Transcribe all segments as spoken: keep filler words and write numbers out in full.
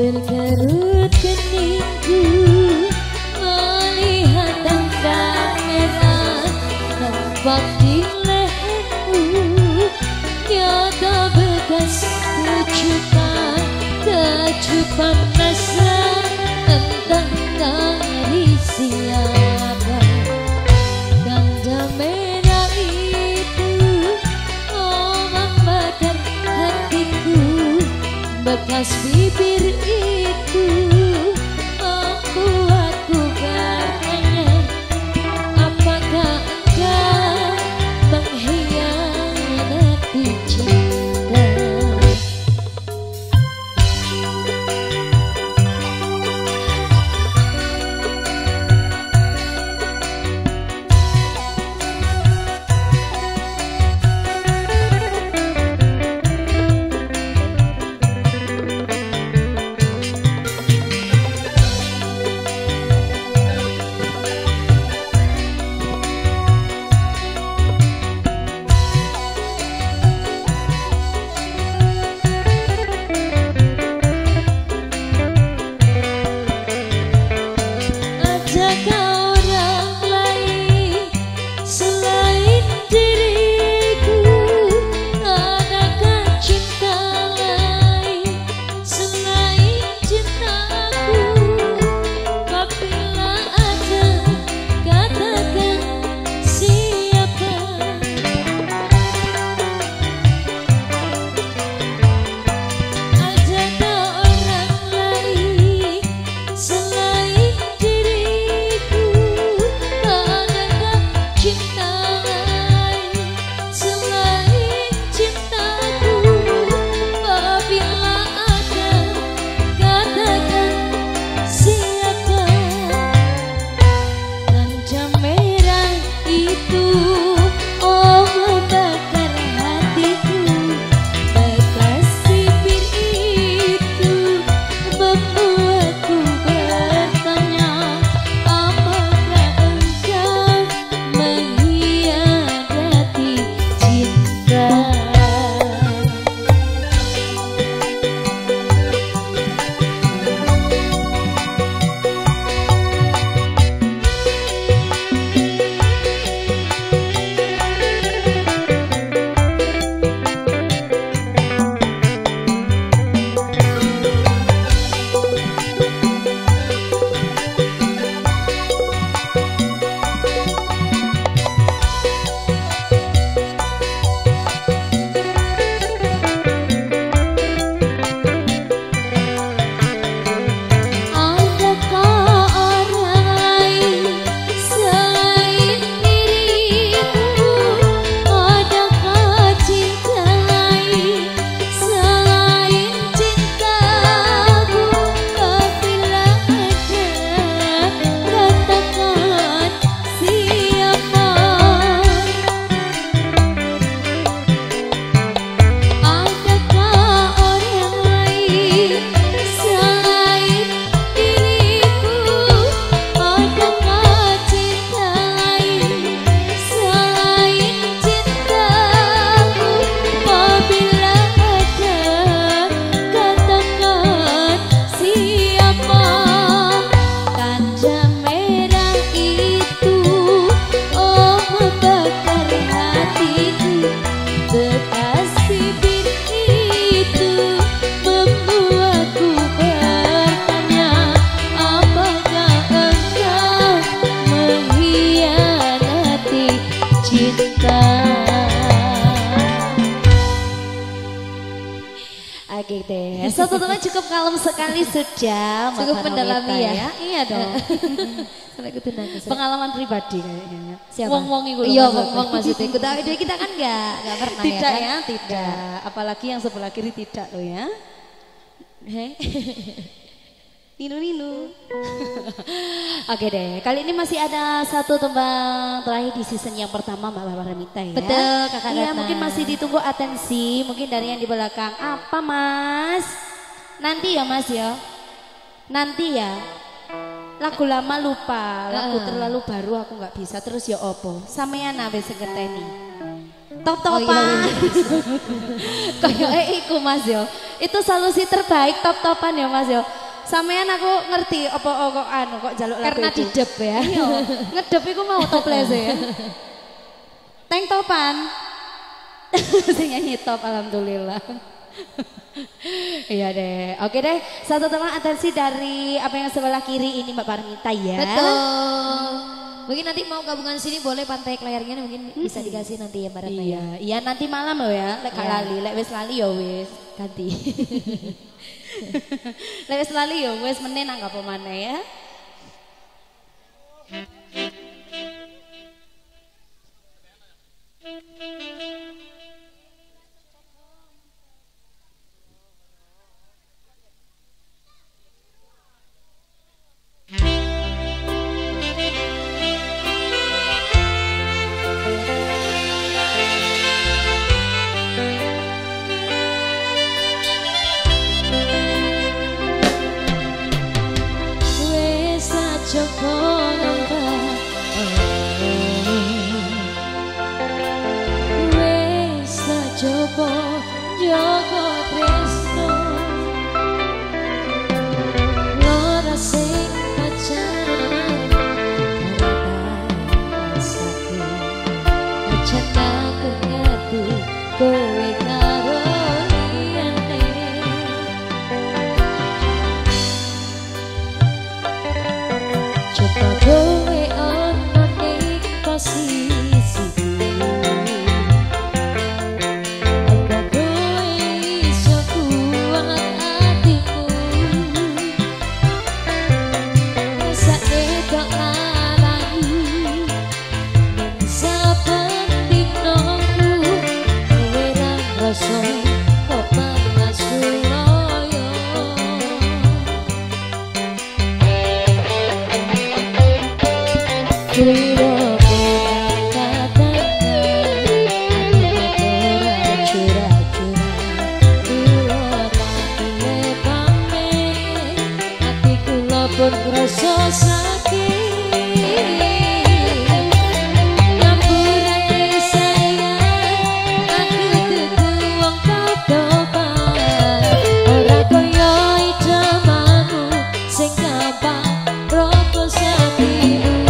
Berkerut keningku melihat tanda merah nampak di leherku, nyata bekas kecupan, kecupan rasa entah dari siapa. Tanda merah itu oh membakar hatiku, bekas bibir itu membuatku bertanya, apakah engkau mengkhianati cinta? Oke deh, satu teman cukup kalem sekali sudah. Cukup mendalami ya. ya. Iya dong. Sampai kudu nangis. Pengalaman pribadi kayaknya. Siapa? Wong-wong itu. Iya, wong-wong maksudnya. Kita, kita kan enggak, enggak pernah tidak ya. ya, tidak. Apalagi yang sebelah kiri tidak loh ya. Hei. Ninu-ninu. Oke deh, kali ini masih ada satu tembang terakhir di season yang pertama Mbak Barbara Mita ya. Betul, Kakak Iya, Ratna. mungkin masih ditunggu atensi, mungkin dari yang di belakang. Apa Mas? Nanti ya Mas ya. Nanti ya. Lagu lama lupa, lagu Uh. terlalu baru aku nggak bisa. Terus ya opo? Sampeyan abe seketeni. Top-topan. Oh, iya, Kayak eh iku Mas yo. Itu solusi terbaik top-topan ya Mas yo. Sampean aku ngerti apa oh, kok anu kok jaluk lagu Karena itu. didep ya. Iya, ngedep iku mau toples ya. Tank topan. Sing nyanyi top alhamdulillah. Iya deh. Oke deh, satu teman atensi dari apa yang sebelah kiri ini Mbak Parmita ya. Betul. Mungkin nanti mau gabungan sini boleh pantai layarnya mungkin hmm. bisa dikasih nanti ya Mbak Ratna iya, ya. Iya nanti malam loh ya, lek ya. lali, lek wis lali ya wis ganti. Lek wis lali ya wis menen anggap mana ya. Joko Joko Tresno Lora sing pacaran karena satu aja aku ngerti kowe karo liyane coba kowe ono ning posisi rasa sakit nyamburane sayang aku dudu wong kadopan ora kaya idamamu sing gampang rokok sapimu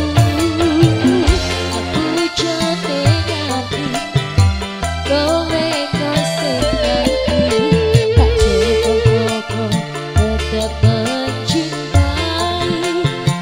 aku jane ngerti kowe kose ngerti tak cukup kok tetep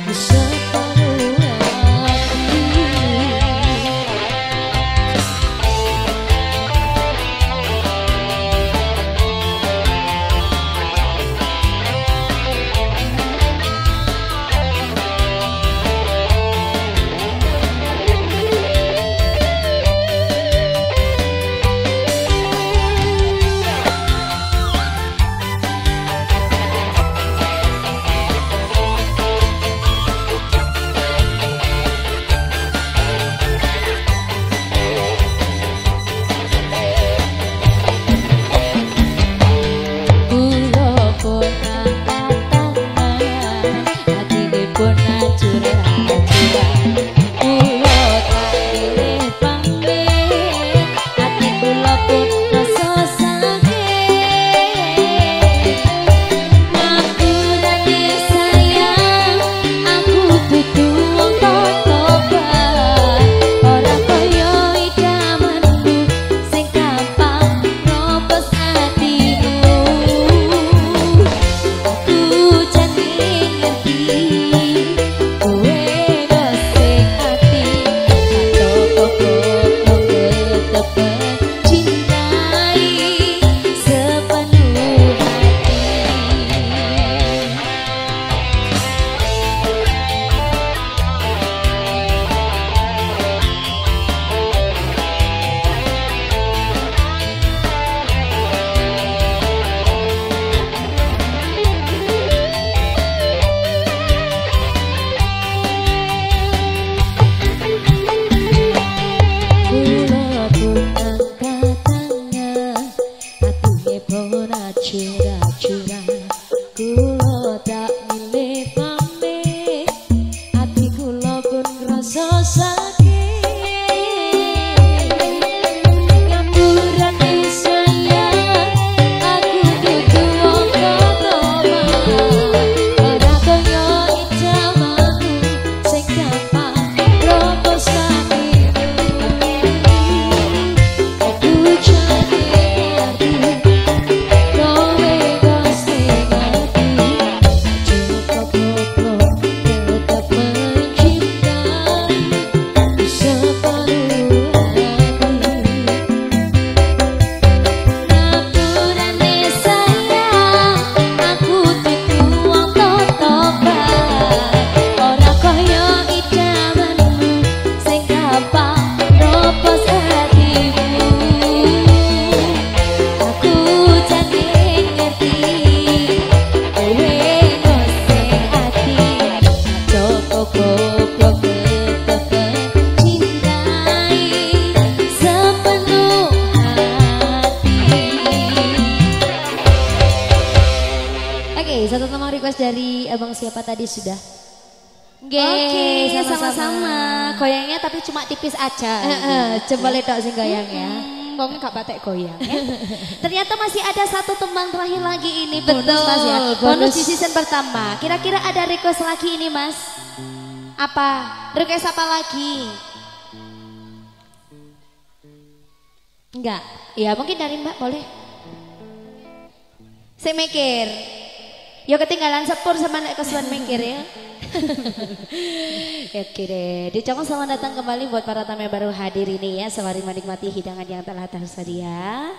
Oke, satu tema request dari abang siapa tadi sudah. Oke, sama-sama. Goyangnya tapi cuma tipis aja. Heeh, coba letok sing goyang ya. Wong gak batek goyang ya. Ternyata masih ada satu teman terakhir lagi ini. Betul, bonus, Mas ya. bonus. Bonus di season pertama. Kira-kira ada request lagi ini, Mas? Apa? Request apa lagi? Enggak. Ya mungkin dari Mbak boleh. Saya mikir. Ya ketinggalan sepur sama nek kesuwen mikir ya. Oke deh, diucapkan selamat datang kembali buat para tamu yang baru hadir ini ya. Sembari menikmati hidangan yang telah tersedia.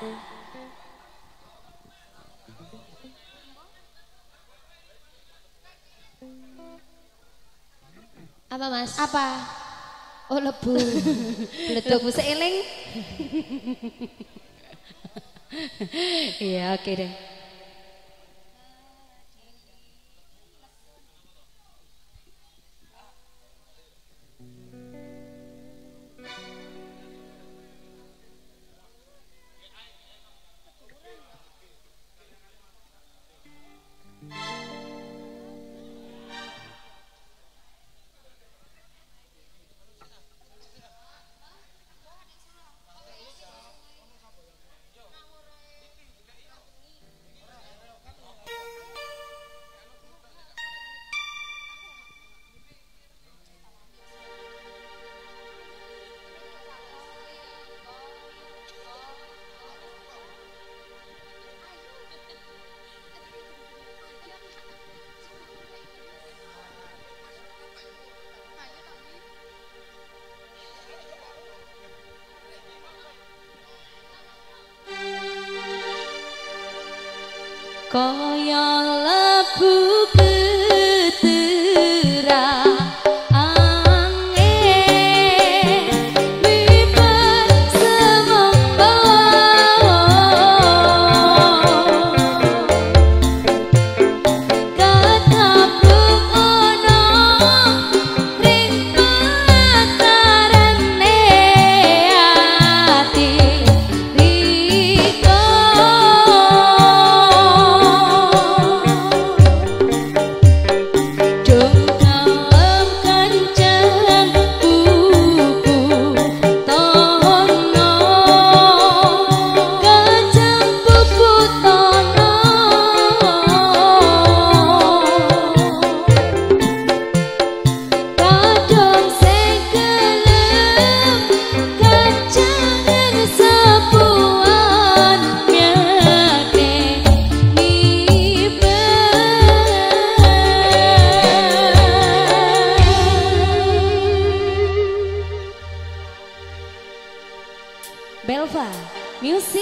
Apa Mas? Apa? Oh lebu. Lebu seiling. Iya oke deh. Kaya lebu ketera angin libat semembah katabruk ana ring patarane ati riko Belva Music.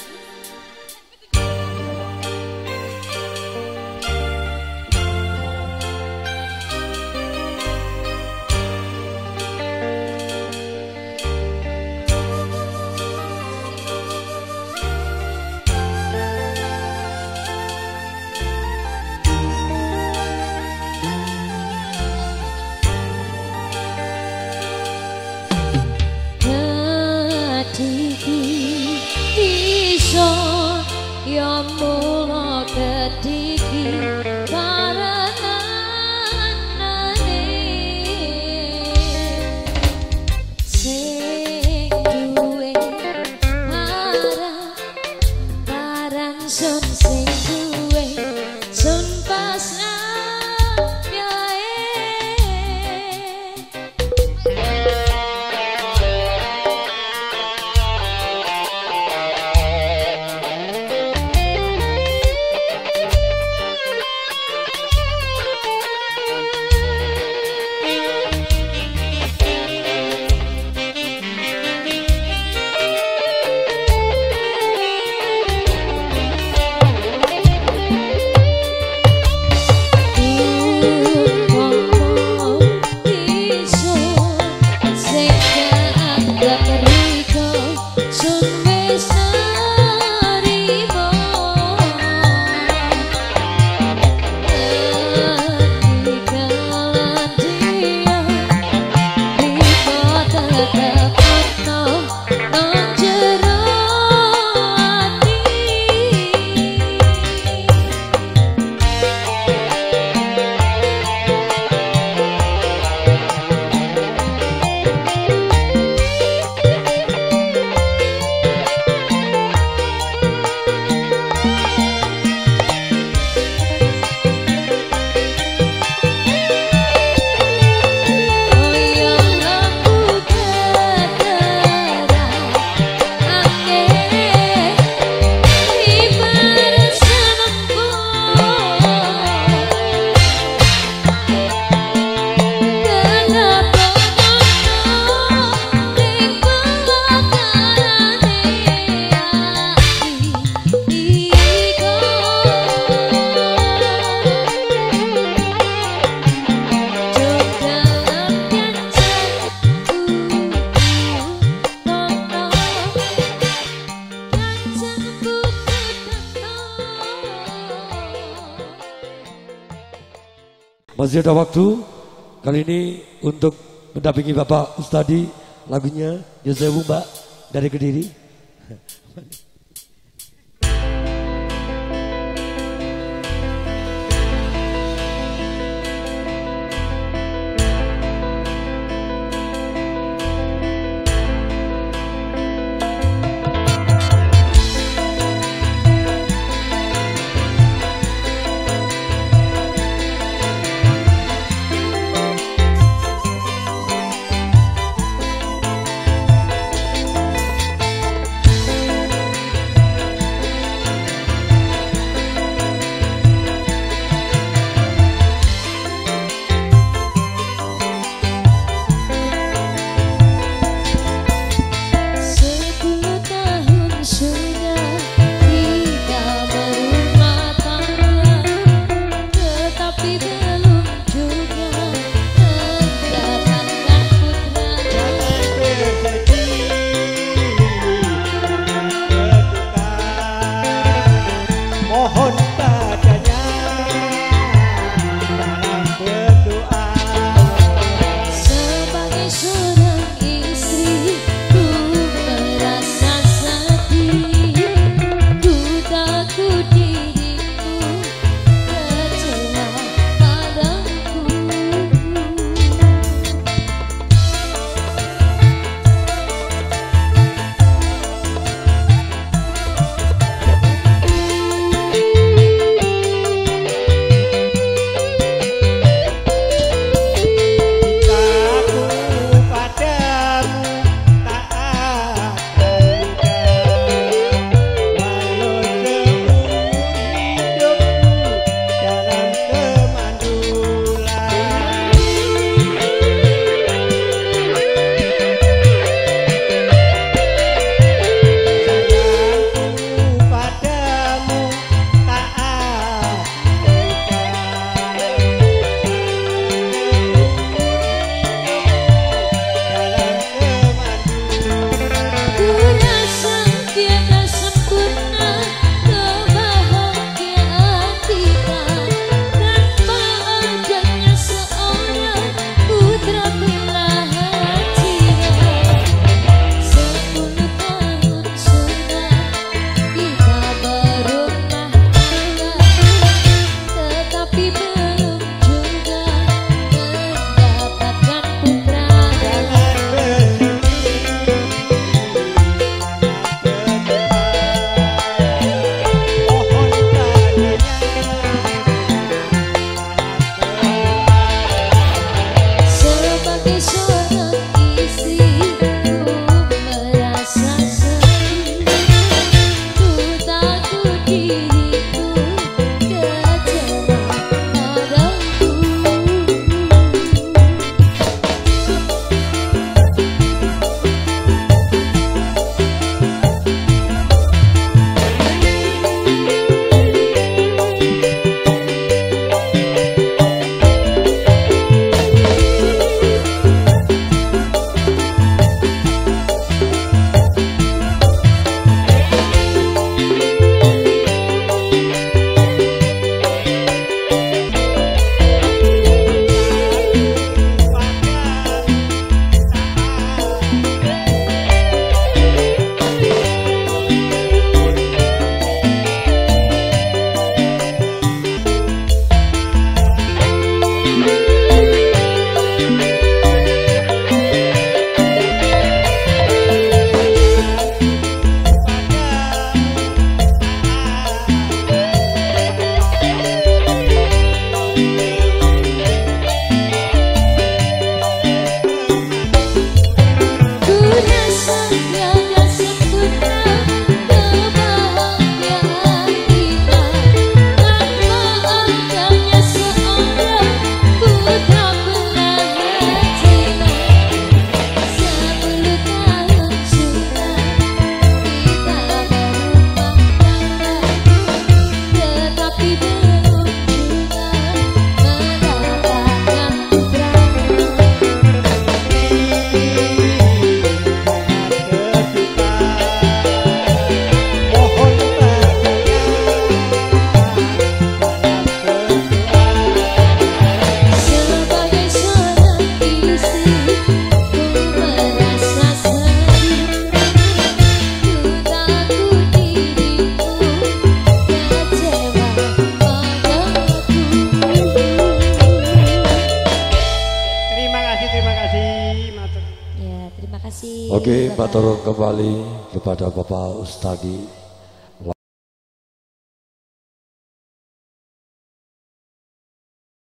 Ya mula kediki karenane sing duwe parang parang sun sing duwe sun pas Masih ada waktu kali ini untuk mendampingi Bapak Ustadi, lagunya Yosewu Mbak dari Kediri. Terima kasih. Oke, Bapak. matur kembali kepada Bapak Ustadi.